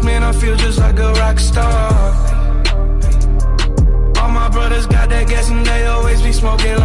man, I feel just like a rock star. All my brothers got that gas and they always be smoking